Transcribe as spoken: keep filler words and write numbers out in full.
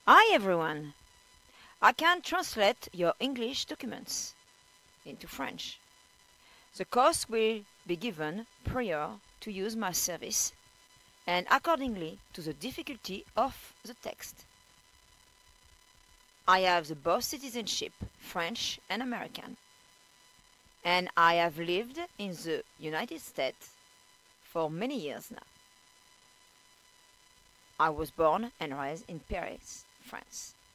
Hi everyone! I can translate your English documents into French. The cost will be given prior to use my service and accordingly to the difficulty of the text. I have the both citizenship, French and American, and I have lived in the United States for many years now. I was born and raised in Paris, France.